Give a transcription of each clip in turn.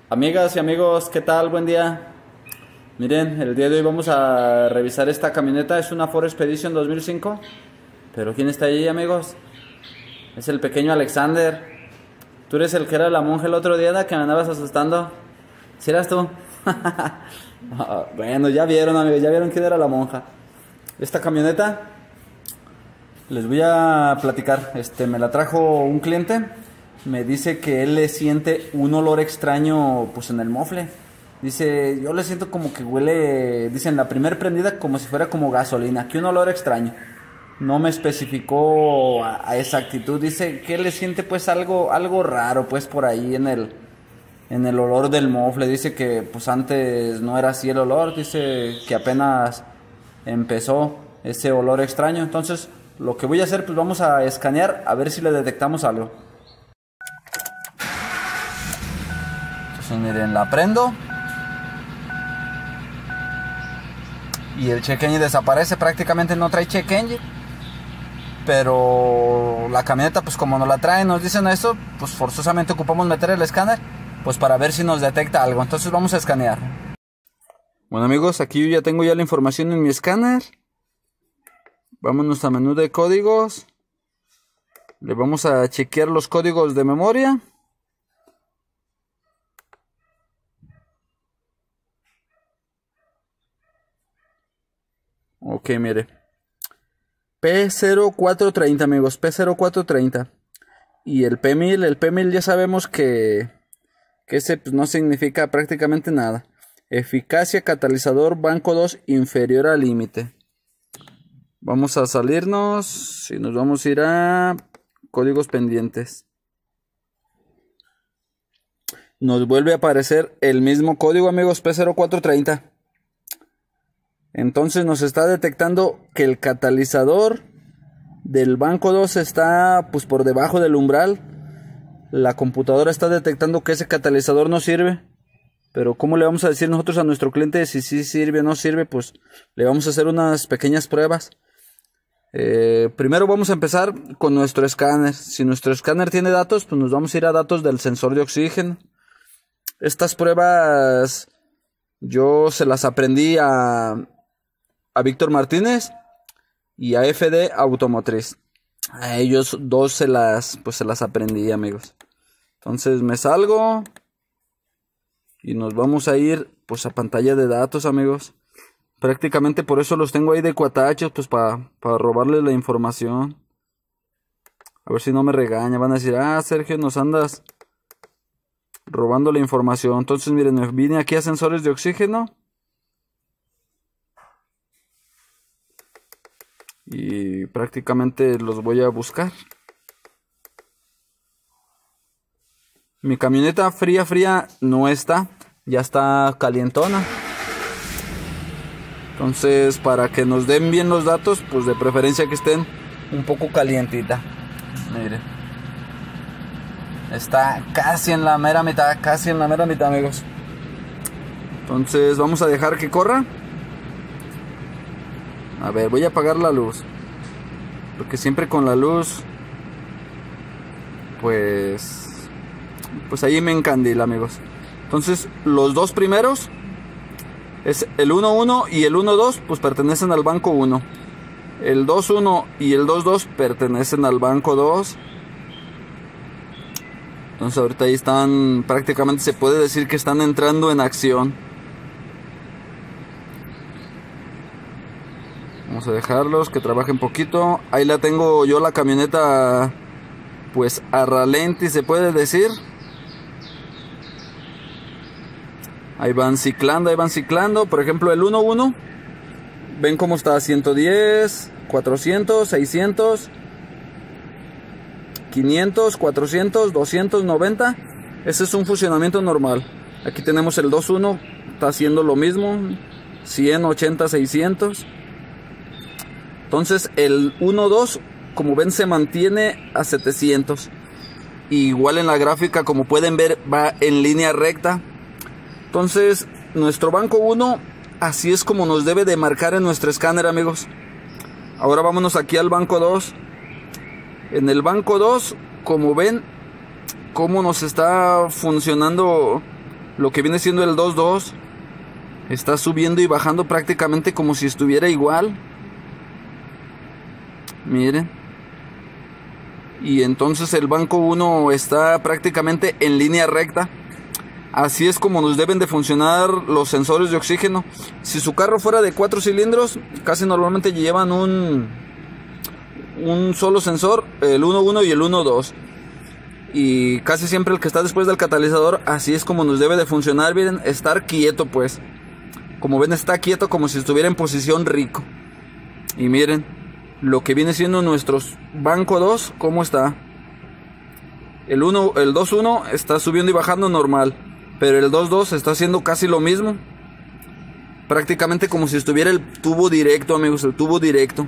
Amigas y amigos, ¿qué tal? Buen día. Miren, el día de hoy vamos a revisar esta camioneta. Es una Ford Expedition 2005. Pero ¿quién está ahí, amigos? Es el pequeño Alexander. ¿Tú eres el que era la monja el otro día, que me andabas asustando? ¿Sí eras tú? Bueno, ya vieron, amigos, ya vieron quién era la monja. Esta camioneta, les voy a platicar. Me la trajo un cliente. Me dice que él le siente un olor extraño pues en el mofle. Dice, yo le siento como que huele, dice, en la primer prendida como si fuera como gasolina, que un olor extraño. No me especificó a esa actitud. Dice que él le siente pues algo raro pues por ahí en el olor del mofle. Dice que pues antes no era así el olor. Dice que apenas empezó ese olor extraño. Entonces lo que voy a hacer, pues vamos a escanear a ver si le detectamos algo. Entonces miren, la prendo y el check engine desaparece. Prácticamente no trae check engine, pero la camioneta pues como nos la trae, nos dicen esto, pues forzosamente ocupamos meter el escáner pues para ver si nos detecta algo. Entonces vamos a escanear. Bueno, amigos, aquí yo ya tengo la información en mi escáner. Vámonos a menú de códigos. Le vamos a chequear los códigos de memoria. Ok, mire. P0430, amigos. P0430. Y el P1000 ya sabemos que ese pues, no significa prácticamente nada. Eficacia catalizador banco 2 inferior al límite. Vamos a salirnos y nos vamos a ir a códigos pendientes. Nos vuelve a aparecer el mismo código, amigos, P0430. Entonces nos está detectando que el catalizador del banco 2 está pues por debajo del umbral. La computadora está detectando que ese catalizador no sirve. Pero ¿cómo le vamos a decir nosotros a nuestro cliente si sí sirve o no sirve? Pues le vamos a hacer unas pequeñas pruebas. Primero vamos a empezar con nuestro escáner. Si nuestro escáner tiene datos, pues nos vamos a ir a datos del sensor de oxígeno. Estas pruebas yo se las aprendí a Víctor Martínez y a FD Automotriz. A ellos dos se las aprendí, amigos. Entonces me salgo y nos vamos a ir pues a pantalla de datos, amigos. Prácticamente por eso los tengo ahí de cuatachos, pues para robarles la información. A ver si no me regaña. Van a decir, Sergio, nos andas robando la información. Entonces miren, me vine aquí a sensores de oxígeno. Y prácticamente los voy a buscar. Mi camioneta fría no está. Ya está calientona. Entonces para que nos den bien los datos, pues de preferencia que estén un poco calientita. Miren. Está casi en la mera mitad, amigos. Entonces vamos a dejar que corra. A ver, voy a apagar la luz. Porque siempre con la luz pues ahí me encandila, amigos. Entonces los dos primeros es el 1-1 y el 1-2 pues pertenecen al banco 1. El 2-1 y el 2-2 pertenecen al banco 2. Entonces ahorita ahí están, prácticamente se puede decir que están entrando en acción. Vamos a dejarlos que trabajen poquito. Ahí la tengo yo la camioneta pues a ralenti, se puede decir. Ahí van ciclando. Por ejemplo el 1-1. Ven cómo está, 110, 400, 600, 500, 400, 290. Ese es un funcionamiento normal. Aquí tenemos el 2-1. Está haciendo lo mismo. 100, 80, 600. Entonces el 1-2, como ven, se mantiene a 700. Igual en la gráfica, como pueden ver, va en línea recta. Entonces nuestro banco 1, así es como nos debe de marcar en nuestro escáner, amigos. Ahora vámonos aquí al banco 2. En el banco 2, como ven, cómo nos está funcionando lo que viene siendo el 2.2 está subiendo y bajando prácticamente como si estuviera igual. Miren. Y entonces el banco 1 está prácticamente en línea recta. Así es como nos deben de funcionar los sensores de oxígeno. Si su carro fuera de 4 cilindros, casi normalmente llevan un solo sensor, el 1.1 y el 1.2. Y casi siempre el que está después del catalizador, así es como nos debe de funcionar. Miren, estar quieto pues. Como ven, está quieto como si estuviera en posición rico. Y miren lo que viene siendo nuestro banco 2, cómo está. El 2.1 está subiendo y bajando normal, pero el 2.2 está haciendo casi lo mismo. Prácticamente como si estuviera el tubo directo, amigos, el tubo directo.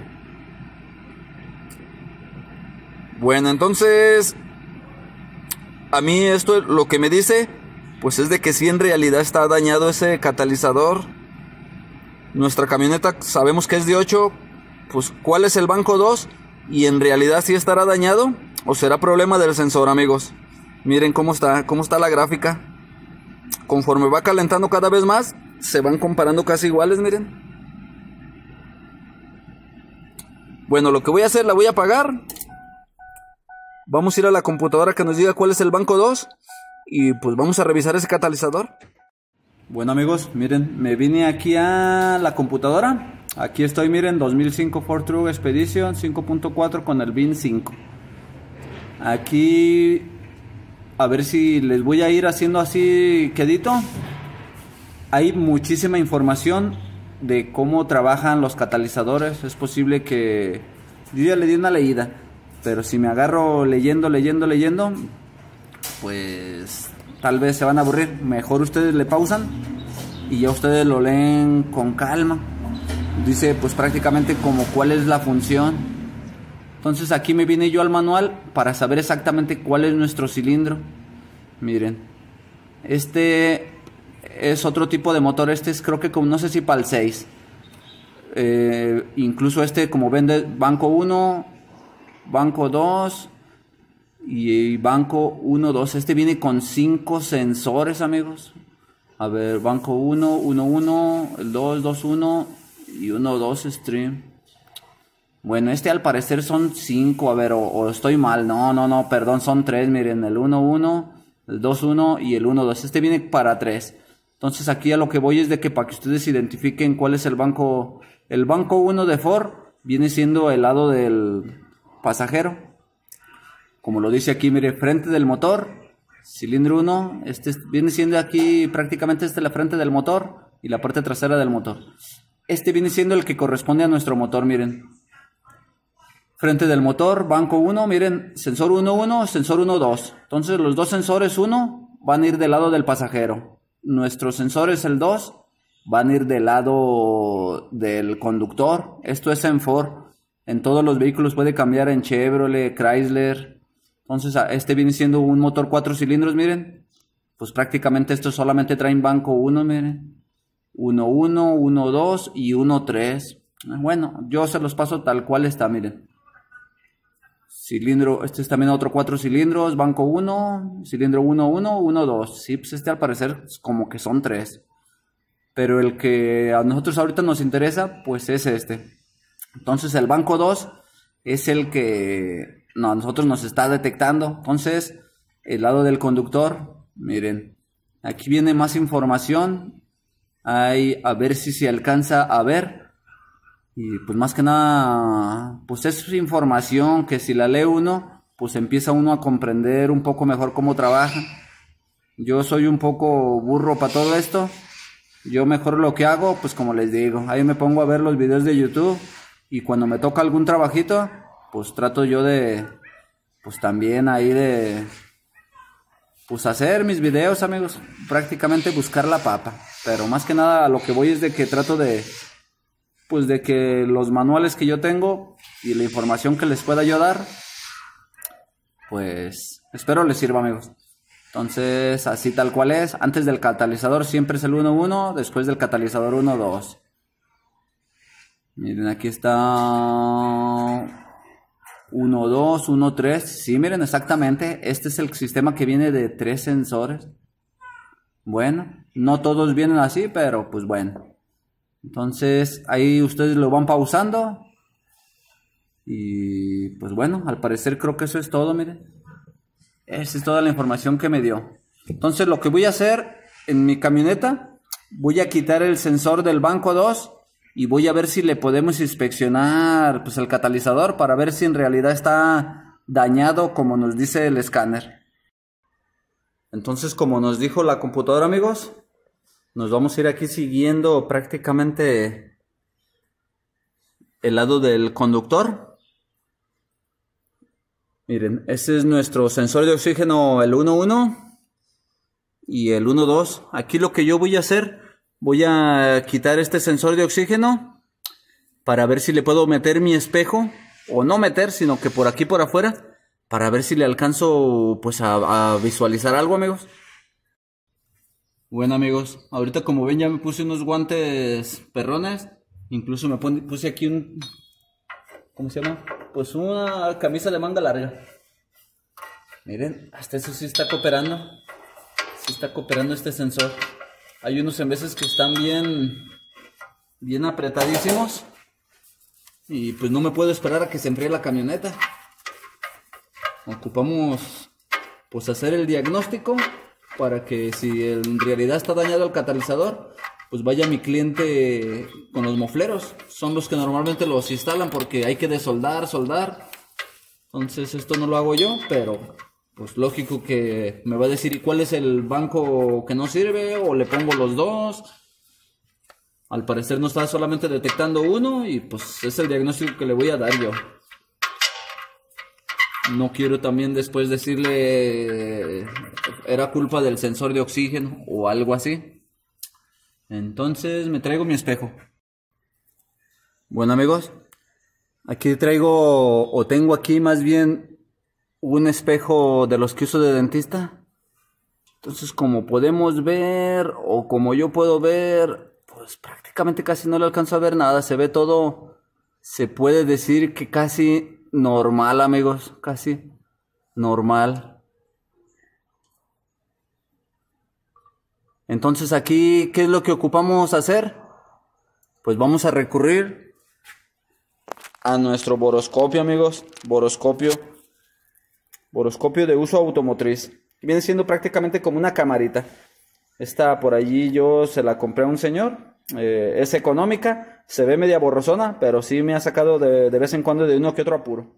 Bueno, entonces a mí esto lo que me dice, pues es de que sí en realidad está dañado ese catalizador. Nuestra camioneta sabemos que es de 8. Pues ¿cuál es el banco 2? Y en realidad sí estará dañado o será problema del sensor, amigos. Miren cómo está la gráfica. Conforme va calentando cada vez más, se van comparando casi iguales, miren. Bueno, lo que voy a hacer, la voy a apagar. Vamos a ir a la computadora que nos diga cuál es el banco 2 y pues vamos a revisar ese catalizador. Bueno, amigos, miren, me vine aquí a la computadora. Aquí estoy, miren, 2005 Ford Truck Expedition 5.4 con el VIN 5. Aquí, a ver si les voy a ir haciendo así quedito. Hay muchísima información de cómo trabajan los catalizadores. Es posible que yo ya le di una leída, pero si me agarro leyendo, pues tal vez se van a aburrir. Mejor ustedes le pausan y ya ustedes lo leen con calma. Dice pues prácticamente como cuál es la función. Entonces aquí me vine yo al manual para saber exactamente cuál es nuestro cilindro. Miren, este es otro tipo de motor. Este es creo que como no sé si para el 6. Incluso este como vende banco 1, banco 2 y banco 1, 2. Este viene con 5 sensores, amigos. A ver, banco 1, 1, 1, el 2, 2, 1 y 1, 2 stream. Bueno, este al parecer son 5, a ver, o estoy mal. No, perdón, son 3, miren, el 1, 1, el 2, 1 y el 1, 2. Este viene para 3. Entonces aquí a lo que voy es de que para que ustedes identifiquen cuál es el banco. El banco 1 de Ford viene siendo el lado del pasajero. Como lo dice aquí, mire, frente del motor, cilindro 1. Este viene siendo aquí prácticamente la frente del motor y la parte trasera del motor. Este viene siendo el que corresponde a nuestro motor, miren. Frente del motor, banco 1, miren, sensor 1, 1, sensor 1, 2. Entonces los dos sensores 1 van a ir del lado del pasajero. Nuestros sensores, el 2, van a ir del lado del conductor. Esto es en Ford. En todos los vehículos puede cambiar, en Chevrolet, Chrysler. Entonces este viene siendo un motor 4 cilindros, miren. Pues prácticamente estos solamente traen banco 1, miren. 1, 1, 1, 2 y 1, 3. Bueno, yo se los paso tal cual está, miren. Cilindro, este es también otro 4 cilindros, banco 1, cilindro 1, 1, 1, 2. Sí, pues este al parecer como que son 3. Pero el que a nosotros ahorita nos interesa, pues es este. Entonces el banco 2 es el que a nosotros nos está detectando. Entonces, el lado del conductor, miren, aquí viene más información. Ahí, a ver si se alcanza a ver. Y pues más que nada, pues es información que si la lee uno, pues empieza uno a comprender un poco mejor cómo trabaja. Yo soy un poco burro para todo esto. Yo mejor lo que hago, pues como les digo, ahí me pongo a ver los videos de YouTube. Y cuando me toca algún trabajito, pues trato yo de, pues también ahí de, pues hacer mis videos, amigos. Prácticamente buscar la papa. Pero más que nada a lo que voy es de que trato de, pues de que los manuales que yo tengo y la información que les pueda yo dar, pues espero les sirva, amigos. Entonces, así tal cual es. Antes del catalizador siempre es el 1.1, después del catalizador 1.2. Miren, aquí está 1.2, 1.3. Sí, miren exactamente. Este es el sistema que viene de 3 sensores. Bueno, no todos vienen así, pero pues bueno. Entonces ahí ustedes lo van pausando. Y pues bueno, al parecer creo que eso es todo, miren. Esa es toda la información que me dio. Entonces lo que voy a hacer en mi camioneta, voy a quitar el sensor del banco 2 y voy a ver si le podemos inspeccionar pues el catalizador para ver si en realidad está dañado como nos dice el escáner. Entonces, como nos dijo la computadora, amigos, nos vamos a ir aquí siguiendo prácticamente el lado del conductor. Miren, ese es nuestro sensor de oxígeno, el 1.1 y el 1.2. Aquí lo que yo voy a hacer, voy a quitar este sensor de oxígeno para ver si le puedo meter mi espejo, o no meter, sino que por aquí por afuera, para ver si le alcanzo pues a visualizar algo, amigos. Bueno, amigos, ahorita como ven ya me puse unos guantes perrones, incluso me puse aquí un, ¿cómo se llama? Pues una camisa de manga larga. Miren, hasta eso sí está cooperando. Sí está cooperando este sensor. Hay unos en veces que están bien apretadísimos. Y pues no me puedo esperar a que se enfríe la camioneta. Ocupamos pues hacer el diagnóstico para que si en realidad está dañado el catalizador, pues vaya mi cliente con los mofleros. Son los que normalmente los instalan porque hay que desoldar, soldar. Entonces esto no lo hago yo, pero pues lógico que me va a decir ¿y cuál es el banco que no sirve? O le pongo los dos. Al parecer no está solamente detectando uno y pues es el diagnóstico que le voy a dar yo. No quiero también después decirle era culpa del sensor de oxígeno o algo así. Entonces me traigo mi espejo. Bueno, amigos, aquí traigo, o tengo aquí más bien un espejo de los que uso de dentista. Entonces, como podemos ver, o como yo puedo ver, pues prácticamente casi no le alcanzo a ver nada. Se ve todo, se puede decir que casi normal, amigos, casi normal. Entonces aquí, ¿qué es lo que ocupamos hacer? Pues vamos a recurrir a nuestro boroscopio, amigos. Boroscopio de uso automotriz. Viene siendo prácticamente como una camarita. Esta por allí yo se la compré a un señor. Es económica, se ve media borrosona, pero sí me ha sacado de vez en cuando de uno que otro apuro.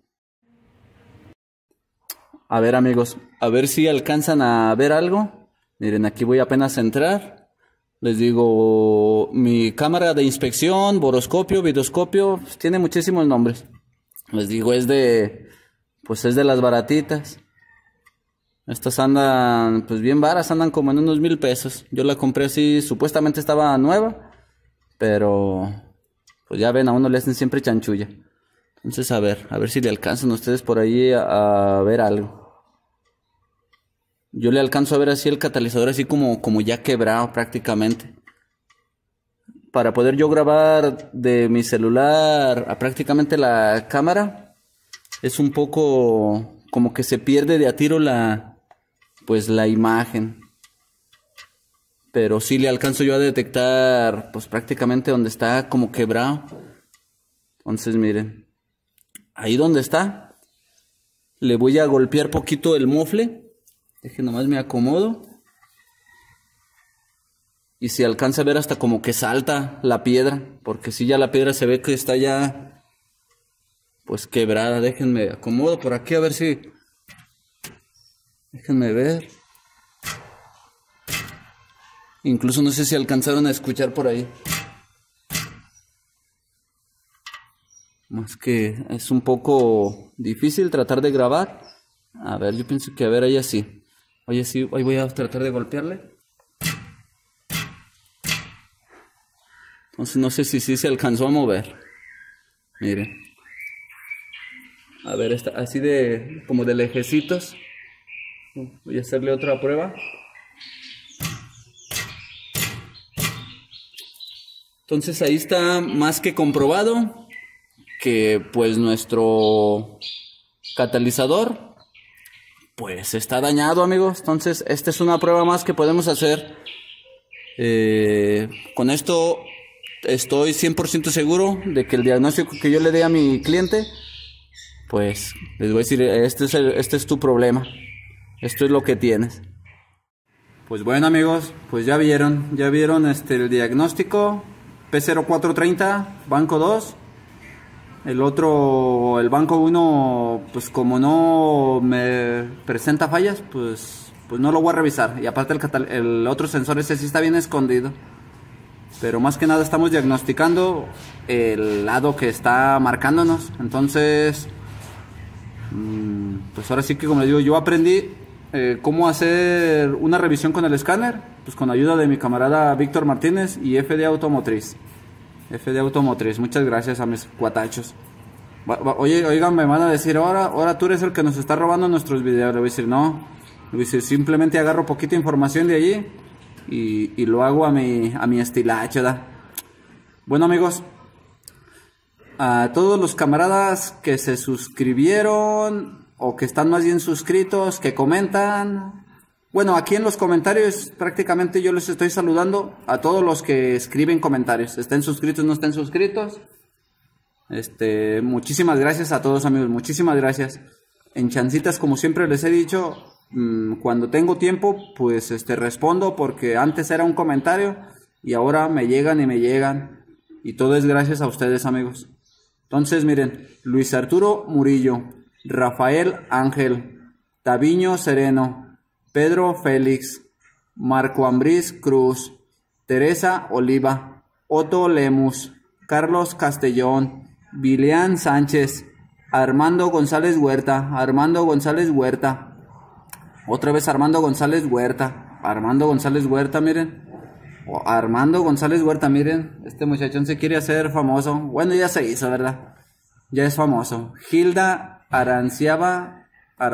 A ver, amigos, a ver si alcanzan a ver algo. Miren, aquí voy apenas a entrar. Les digo, mi cámara de inspección, boroscopio, videoscopio, pues, tiene muchísimos nombres. Les digo, es de las baratitas. Estas andan, pues bien varas, andan como en unos 1,000 pesos. Yo la compré así, supuestamente estaba nueva, pero pues ya ven, a uno le hacen siempre chanchulla. Entonces, a ver si le alcanzan ustedes por ahí a ver algo. Yo le alcanzo a ver así el catalizador así como ya quebrado prácticamente. Para poder yo grabar de mi celular a prácticamente la cámara, es un poco como que se pierde de a tiro la imagen. Pero sí le alcanzo yo a detectar pues prácticamente donde está como quebrado. Entonces miren, ahí donde está, le voy a golpear poquito el mofle. Deje nomás me acomodo. Y se alcanza a ver hasta como que salta la piedra. Porque si ya la piedra se ve que está ya pues quebrada. Déjenme acomodo por aquí a ver si. Déjenme ver. Incluso no sé si alcanzaron a escuchar por ahí. Más que es un poco difícil tratar de grabar. A ver, yo pienso que a ver ahí así. Oye, sí, hoy voy a tratar de golpearle. Entonces no sé si sí se alcanzó a mover. Miren. A ver, está así de como de lejecitos. Voy a hacerle otra prueba. Entonces ahí está más que comprobado que pues nuestro catalizador pues está dañado, amigos. Entonces, esta es una prueba más que podemos hacer. Con esto estoy 100% seguro de que el diagnóstico que yo le dé a mi cliente, pues les voy a decir, este es tu problema. Esto es lo que tienes. Pues bueno, amigos, pues ya vieron el diagnóstico. P0430, banco 2. El banco 1, pues como no me presenta fallas, pues no lo voy a revisar. Y aparte el otro sensor ese sí está bien escondido. Pero más que nada estamos diagnosticando el lado que está marcándonos. Entonces, pues ahora sí que, como les digo, yo aprendí cómo hacer una revisión con el escáner, pues con ayuda de mi camarada Víctor Martínez y FD Automotriz. FD Automotriz, muchas gracias a mis cuatachos. Oigan, me van a decir, ahora tú eres el que nos está robando nuestros videos. Le voy a decir, no. Le voy a decir, simplemente agarro poquita información de allí y lo hago a mi estilacho, ¿verdad? Bueno, amigos, a todos los camaradas que se suscribieron o que están más bien suscritos, que comentan. Bueno, aquí en los comentarios prácticamente yo les estoy saludando a todos los que escriben comentarios. Estén suscritos, no estén suscritos. Muchísimas gracias a todos, amigos. Muchísimas gracias. En chancitas, como siempre les he dicho, cuando tengo tiempo, pues respondo, porque antes era un comentario y ahora me llegan y me llegan. Y todo es gracias a ustedes, amigos. Entonces, miren, Luis Arturo Murillo, Rafael Ángel, Taviño Sereno, Pedro Félix, Marco Ambriz Cruz, Teresa Oliva, Otto Lemus, Carlos Castellón, Bilian Sánchez, Armando González Huerta, otra vez Armando González Huerta, miren. Armando González Huerta, miren, este muchachón se quiere hacer famoso. Bueno, ya se hizo, ¿verdad? Ya es famoso. Hilda Aranciba.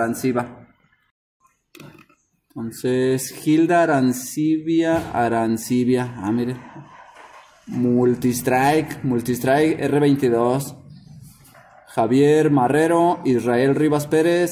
Entonces, Hilda Arancibia. Ah, miren. Multistrike R22. Javier Marrero, Israel Rivas Pérez,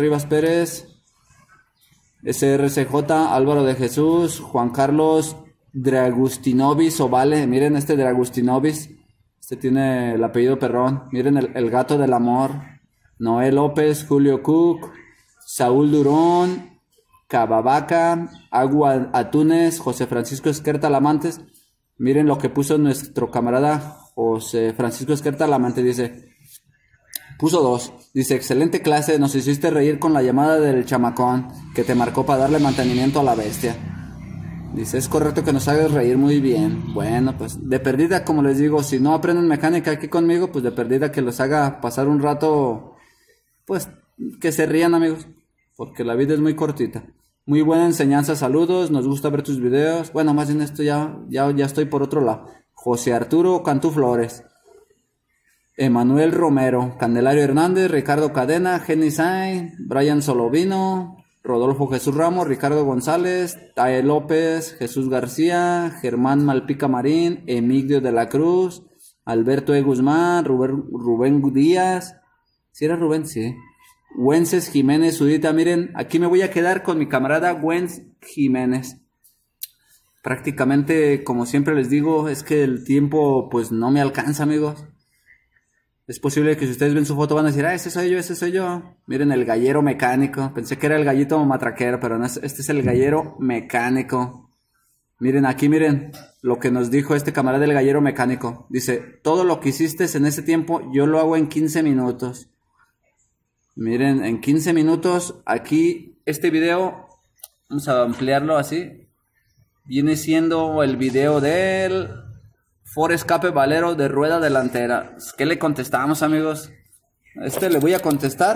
SRCJ, Álvaro de Jesús, Juan Carlos Dragustinovis Ovale. Miren Dragustinovis, tiene el apellido perrón. Miren el gato del amor. Noel López, Julio Cook, Saúl Durón, Cababaca, Agua Atunes, José Francisco Esquerta Lamantes. Miren lo que puso nuestro camarada José Francisco Esquerta Lamante, puso 2. Dice, excelente clase, nos hiciste reír con la llamada del chamacón que te marcó para darle mantenimiento a la bestia. Dice, es correcto que nos hagas reír muy bien. Bueno, pues de perdida, como les digo, si no aprenden mecánica aquí conmigo, pues de perdida que los haga pasar un rato, pues que se rían, amigos, porque la vida es muy cortita. Muy buena enseñanza, saludos, nos gusta ver tus videos. Bueno, más bien esto ya estoy por otro lado. José Arturo Cantú Flores, Emanuel Romero, Candelario Hernández, Ricardo Cadena, Jenny Sainz, Brian Solovino, Rodolfo Jesús Ramos, Ricardo González, Tae López, Jesús García, Germán Malpica Marín, Emilio de la Cruz, Alberto E. Guzmán, Rubén Díaz. ¿Sí era Rubén? Sí. Wences Jiménez Zudita. Miren, aquí me voy a quedar con mi camarada Wences Jiménez. Prácticamente, como siempre les digo, es que el tiempo pues no me alcanza, amigos. Es posible que si ustedes ven su foto van a decir, ese soy yo. Miren, el gallero mecánico. Pensé que era el gallito matraquero, pero no, este es el gallero mecánico. Miren, aquí miren lo que nos dijo este camarada del gallero mecánico. Dice, todo lo que hiciste en ese tiempo, yo lo hago en 15 minutos. Miren, en 15 minutos, aquí, este video, vamos a ampliarlo así. Viene siendo el video del Ford Escape Valero de rueda delantera. ¿Qué le contestamos, amigos? Le voy a contestar,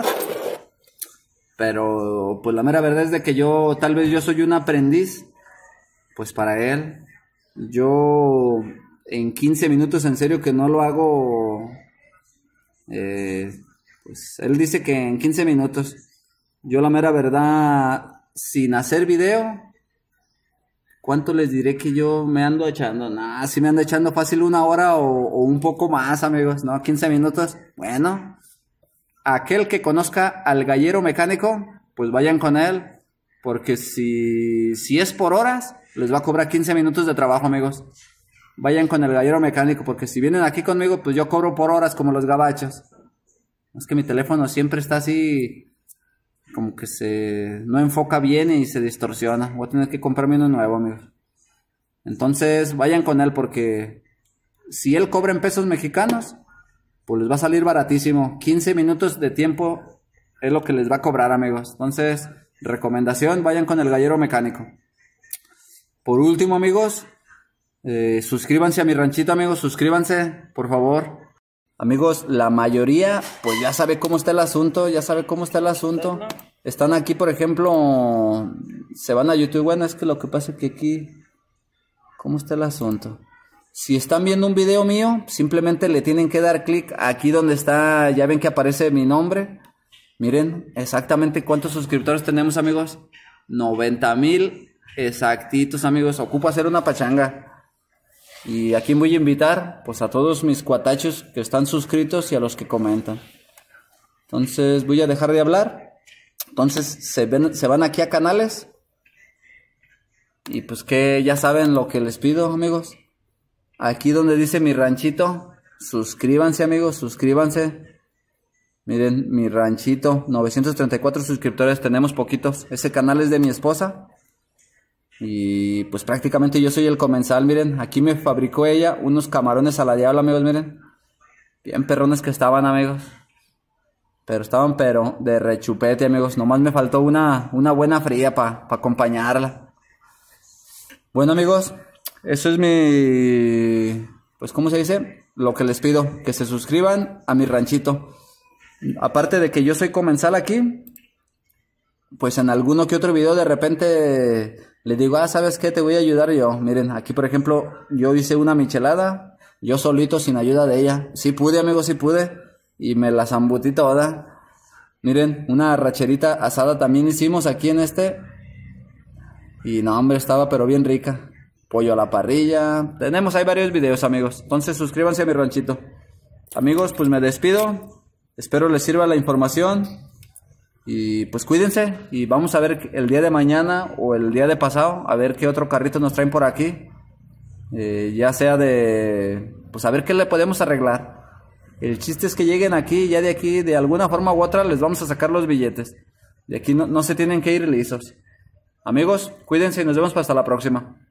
pero pues la mera verdad es de que tal vez yo soy un aprendiz. Pues para él, yo en 15 minutos, en serio que no lo hago. Pues él dice que en 15 minutos. Yo la mera verdad, sin hacer video, ¿cuánto les diré que yo me ando echando? Nah, sí me ando echando fácil 1 hora o un poco más, amigos, ¿no? 15 minutos. Bueno, aquel que conozca al gallero mecánico, pues vayan con él, porque si es por horas, les va a cobrar 15 minutos de trabajo, amigos. Vayan con el gallero mecánico, porque si vienen aquí conmigo, pues yo cobro por horas como los gabachos. Es que mi teléfono siempre está así, como que no enfoca bien y se distorsiona. Voy a tener que comprarme uno nuevo, amigos. Entonces vayan con él, porque si él cobra en pesos mexicanos, pues les va a salir baratísimo. 15 minutos de tiempo es lo que les va a cobrar, amigos. Entonces, recomendación, vayan con el gallero mecánico. Por último, amigos, suscríbanse a mi ranchito, amigos. Suscríbanse, por favor. Amigos, la mayoría, pues ya sabe cómo está el asunto. Están aquí, por ejemplo, se van a YouTube. Bueno, es que lo que pasa es que aquí, ¿cómo está el asunto? Si están viendo un video mío, simplemente le tienen que dar clic aquí donde está, ya ven que aparece mi nombre. Miren exactamente cuántos suscriptores tenemos, amigos. 90,000 exactitos, amigos. Ocupo hacer una pachanga. Y aquí voy a invitar, pues, a todos mis cuatachos que están suscritos y a los que comentan. Entonces voy a dejar de hablar. Entonces se van aquí a canales. Y pues que ya saben lo que les pido, amigos. Aquí donde dice mi ranchito, suscríbanse, amigos, suscríbanse. Miren, mi ranchito, 934 suscriptores, tenemos poquitos. Ese canal es de mi esposa. Y pues prácticamente yo soy el comensal, miren. Aquí me fabricó ella unos camarones a la diabla, amigos, miren. Bien perrones que estaban, amigos. Pero estaban de rechupete, amigos. Nomás me faltó una buena fría para acompañarla. Bueno, amigos, eso es pues, ¿cómo se dice? Lo que les pido, que se suscriban a mi ranchito. Aparte de que yo soy comensal aquí, pues en alguno que otro video de repente le digo, ¿sabes qué? Te voy a ayudar yo. Miren, aquí por ejemplo, yo hice una michelada, yo solito, sin ayuda de ella. Sí pude, amigos, sí pude. Y me la zambutí toda. Miren, una arracherita asada también hicimos aquí en Y no, hombre, estaba pero bien rica. Pollo a la parrilla. Tenemos ahí varios videos, amigos. Entonces suscríbanse a mi ranchito. Amigos, pues me despido. Espero les sirva la información. Y pues cuídense. Y vamos a ver el día de mañana o el día de pasado, a ver qué otro carrito nos traen por aquí. Ya sea pues a ver qué le podemos arreglar. El chiste es que lleguen aquí y ya de aquí, de alguna forma u otra, les vamos a sacar los billetes. De aquí no se tienen que ir lisos. Amigos, cuídense y nos vemos hasta la próxima.